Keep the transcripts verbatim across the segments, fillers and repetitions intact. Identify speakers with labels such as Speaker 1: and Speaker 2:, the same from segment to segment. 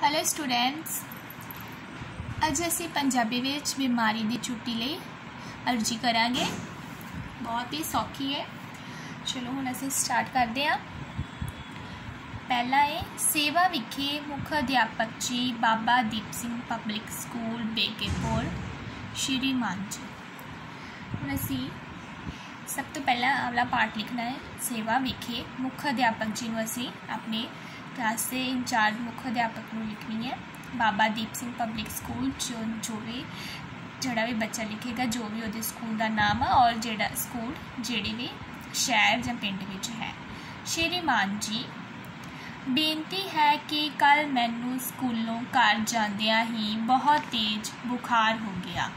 Speaker 1: Hello students, अज असी पंजाबी विच बीमारी की छुट्टी लई अर्जी करांगे। बहुत ही सौखी है। चलो हुण असी स्टार्ट करते हैं। पहला है सेवा विखे मुख अध्यापक जी Baba Deep Singh public school Begepur Shriman ji. हुण असी सब तो पहला अगला पार्ट लिखना है सेवा विखे मुख अध्यापक जी नूं असी अपने क्लास से इंचार्ज मुख अध्यापक नूं लिखनी है। बाबा दीप सिंह पब्लिक स्कूल जो जो भी जोड़ा भी बच्चा लिखेगा जो भी वो स्कूल का नाम है और जोड़ा स्कूल जिहड़ी भी शहर या पिंड विच है। श्रीमान जी, बेनती है कि कल मैनू स्कूलों घर जांदियां ही बहुत तेज बुखार हो गया।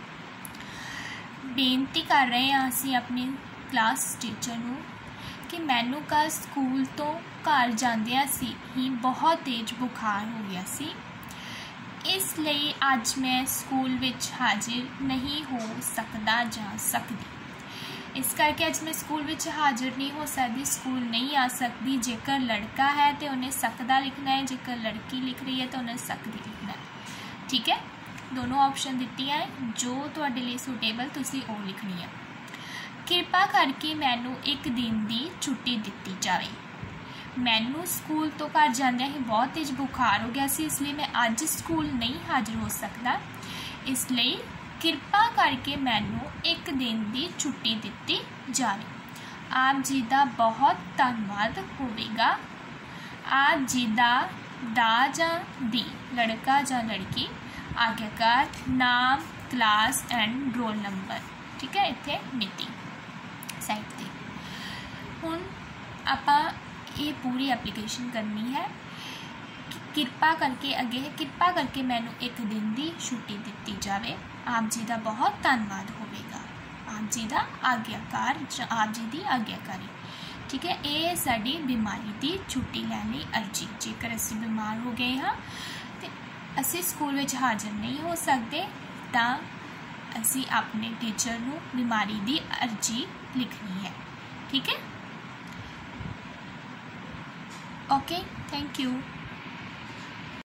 Speaker 1: बेनती कर रहे हैं असी अपने क्लास टीचर नूं कि मैनू कल स्कूल तो घर जांदियां सी ही बहुत तेज बुखार हो गया सी, इसलिए अज मैं स्कूल विच हाजिर नहीं हो सकदा जा सकदी। इस करके अज मैं स्कूल विच हाजिर नहीं हो सकती, स्कूल नहीं आ सकती। जेकर लड़का है तो उन्हें सकदा लिखना है, जेकर लड़की लिख रही है तो उन्हें सकदी लिखना है। ठीक है, दोनों ऑप्शन दित्ती है, जो तुहाडे लई सूटेबल तुसीं वो लिखनी है। कृपा करके मैनू एक दिन की छुट्टी दिती जाए। मैनू स्कूल तो घर जांदियां ही बहुत तेज बुखार हो गया सी, इसलिए मैं अज स्कूल नहीं हाजिर हो सकता, इसलिए कृपा करके मैनू एक दिन की छुट्टी दिती जाए। आप जी का बहुत धन्यवाद होवेगा। आप जी का दा जां दी लड़का जां लड़की, आज्ञाकार, नाम, क्लास एंड रोल नंबर। ठीक है, इत्थे मिति साइड ते हुण आपां ये पूरी एप्लीकेशन करनी है। कृपा करके अगे कृपा करके मैनू एक दिन की छुट्टी दी जाए। आप जी का बहुत धन्यवाद होवेगा। आप जी का आज्ञाकार, आप जी की आज्ञाकारी। ठीक है, ये साडी बीमारी की छुट्टी लैने अर्जी। जेकर असी बीमार हो गए हाँ तो असी स्कूल में हाजिर नहीं हो सकते, तो असी अपने टीचर नूं बीमारी की अर्जी लिखनी है। ठीक है, ओके, थैंक यू।